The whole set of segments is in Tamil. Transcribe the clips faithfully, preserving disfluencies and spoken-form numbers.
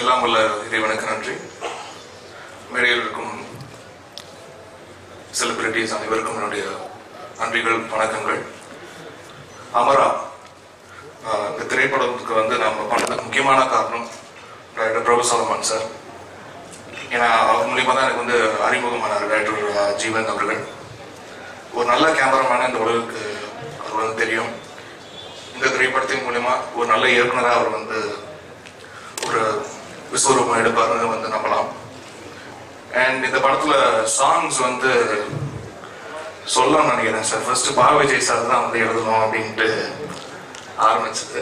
எல்லாம் வல்ல இறைவனுக்கு நன்றி. மேடையில் இருக்கும் செலிபிரிட்டிஸ் அனைவருக்கும் என்னுடைய நன்றிகள், வணக்கங்கள். அமரா இந்த திரைப்படத்துக்கு வந்து நம்ம பண்ணதுக்கு முக்கியமான காரணம் டைரக்டர் பிரபுசாலமான் சார். ஏன்னா அவர் மூலியமாக தான் எனக்கு வந்து அறிமுகமானார் டைரக்டர் ஜீவன் அவர்கள். ஒரு நல்ல கேமராமேனாக இந்த உலகுக்கு அவர் வந்து தெரியும். இந்த திரைப்படத்தின் மூலமா ஒரு நல்ல இயக்குனராக அவர் வந்து ஒரு விஸ்வரூபம் எடுப்பாருன்னு வந்து நம்பலாம். அண்ட் இந்த படத்துல சாங்ஸ் வந்து சொல்லணும்னு நினைக்கிறேன் சார். ஃபர்ஸ்ட் பா விஜய் சார் தான் வந்து எழுதணும் அப்படின்ட்டு ஆரம்பிச்சது.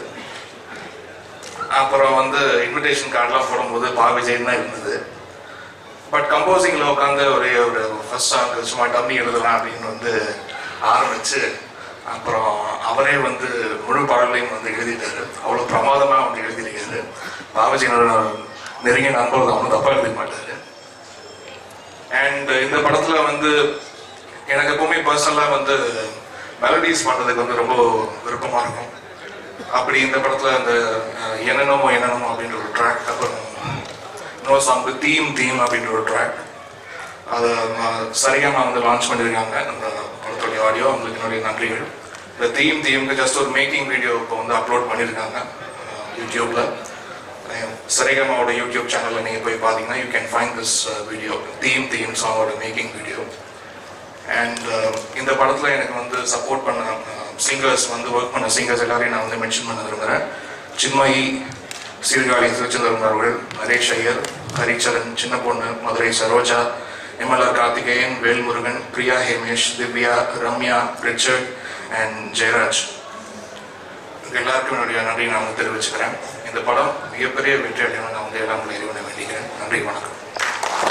அப்புறம் வந்து இன்விடேஷன் கார்டெலாம் போடும்போது பா விஜய் தான் இருந்தது. பட் கம்போசிங்கில் உட்காந்து ஒரே ஒரு ஃபர்ஸ்ட் சாங் சும்மா டம்மி எழுதலாம் அப்படின்னு வந்து ஆரம்பிச்சு அப்புறம் அவரே வந்து முழு பாடலையும் வந்து எழுதிட்டாரு. அவ்வளோ பிரமாதமாக வந்து எழுதிருக்காரு. பாவஜியோட நெருங்கிய நண்பர்கள் அவனும் தப்பாக எழுதிக்க மாட்டாரு. அண்ட் இந்த படத்துல வந்து எனக்கு எப்பவுமே பர்சனலாக வந்து மெலடிஸ் பண்ணுறதுக்கு வந்து ரொம்ப விருப்பமாக இருக்கும். அப்படி இந்த படத்துல அந்த என்னென்னமோ என்னென்னமோ அப்படின்ற ஒரு ட்ராக், அப்புறம் இன்னொரு சாங் தீம் தீம் அப்படின்ற ஒரு ட்ராக், அதை சரியாக வந்து லான்ச் பண்ணியிருக்காங்க அந்த படத்துடைய ஆடியோ. அவங்களுக்கு என்னுடைய நன்றிகள். இந்த தீம் தீமுக்கு ஜஸ்ட் ஒரு மேக்கிங் வீடியோ இப்போ வந்து அப்லோட் பண்ணியிருக்காங்க யூடியூப்ல. சரிகமாவோட யூடியூப் சேனலில் நீங்கள் போய் பார்த்தீங்கன்னா you can find this video, theme theme சாங்கோட மேக்கிங் வீடியோ. அண்ட் இந்த படத்தில் எனக்கு வந்து சப்போர்ட் பண்ண சிங்கர்ஸ் வந்து ஒர்க் பண்ண சிங்கர்ஸ் எல்லாரையும் நான் வந்து மென்ஷன் பண்ண விரும்புகிறேன். சின்மயி, சீர்காழி திருச்செந்தூர் அவர்கள், Naresh Iyer, Haricharan, Chinna Ponnu, Madurai Saroja, MLR Karthikeyan, Velmurugan, Priya Hemesh, Divya, Ramya, Richard and Jayaraj. எல்லாருக்கும் என்னுடைய நன்றி நான் வந்து தெரிவிச்சுக்கிறேன். இந்த படம் மிகப்பெரிய வெற்றி அடையணும் நான் வந்து எல்லாம் இறைவனை வேண்டிக்கிறேன். நன்றி, வணக்கம்.